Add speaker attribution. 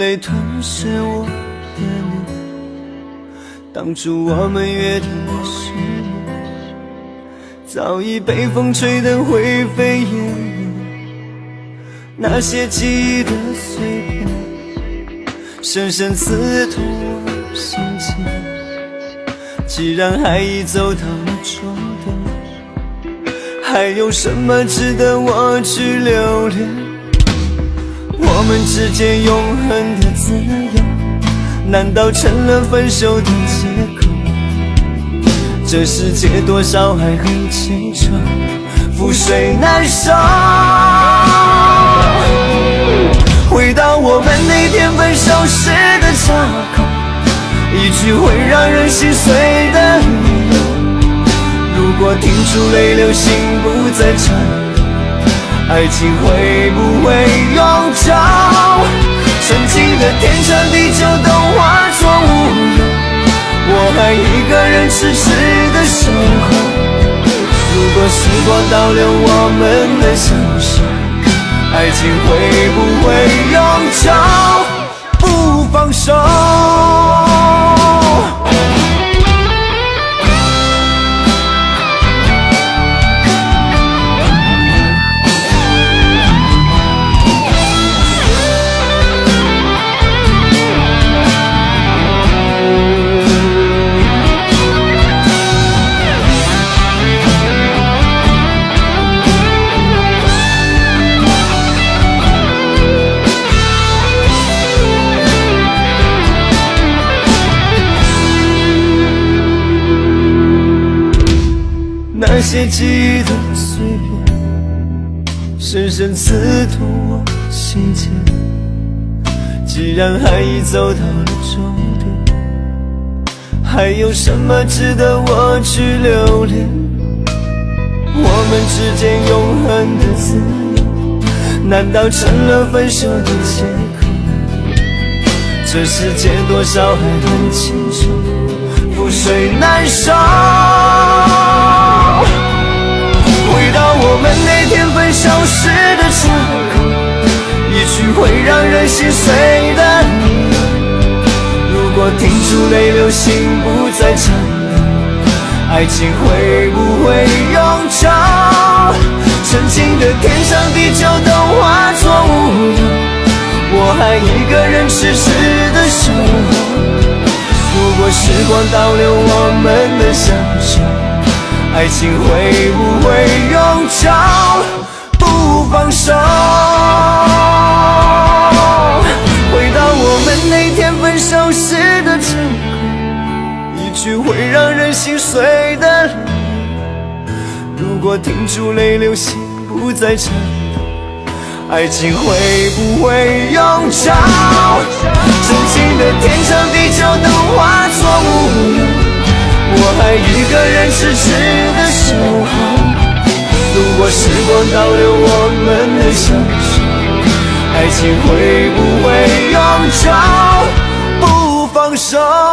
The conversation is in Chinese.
Speaker 1: 泪吞噬我的你。当初我们约定的誓言，早已被风吹得灰飞烟灭。那些记忆的碎片，深深刺痛我心间。既然爱已走到了终点，还有什么值得我去留恋？我们之间永恒的自由，难道成了分手的借口？这世界多少爱和青春，覆水难收。回到我们那天分手时的岔口，一句会让人心碎的理由。如果停住泪流，心不再颤抖，爱情会不会永久？曾经的天长地久都化作乌有，我还一个人痴痴的守候。如果时光倒流，我们能相守，爱情会不会永久？不放手。那些记忆的碎片，深深刺痛我心间。既然爱已走到了终点，还有什么值得我去留恋？我们之间永恒的自由，难道成了分手的借口？这世界多少爱恨情仇，覆水难收。回到我们那天分手时的岔口，一句会让人心碎的理由。如果停住泪流，心不再颤抖，爱情会不会永久？曾经的天长地久都化作乌有，我还一个人痴痴的守候。如果时光倒流，我们能相守，爱情会不会永久？不放手。回到我们那天分手时的岔口，一句会让人心碎的理由。如果停住泪流，心不再颤抖，爱情会不会永久？曾经的天长地久都化作乌有，我还一个人痴痴的守候。如果时光倒流，我们能相守，爱情会不会永久？不放手。